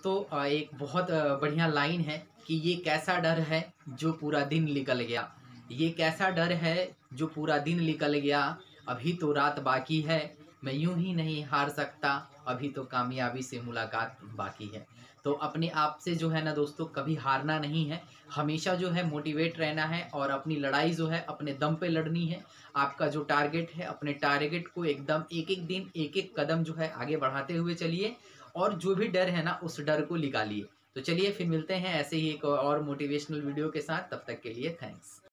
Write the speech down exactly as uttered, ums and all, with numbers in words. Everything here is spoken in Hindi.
दोस्तों अ, एक बहुत अ, बढ़िया लाइन है कि ये कैसा डर है जो पूरा दिन निकल गया। ये कैसा डर है जो पूरा दिन निकल गया, अभी तो रात बाकी है, मैं यूं ही नहीं हार सकता, अभी तो कामयाबी से मुलाकात बाकी है। तो अपने आप से जो है ना दोस्तों कभी हारना नहीं है, हमेशा जो है मोटिवेट रहना है और अपनी लड़ाई जो है अपने दम पे लड़नी है। आपका जो टारगेट है अपने टारगेट को एकदम एक एक दिन एक एक कदम जो है आगे बढ़ाते हुए चलिए और जो भी डर है ना उस डर को निकालिए। तो चलिए फिर मिलते हैं ऐसे ही एक और मोटिवेशनल वीडियो के साथ, तब तक के लिए थैंक्स।